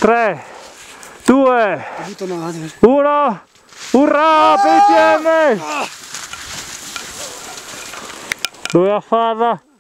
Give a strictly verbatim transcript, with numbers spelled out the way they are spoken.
tre, due, uno, urrà, P T M! Doveva farla!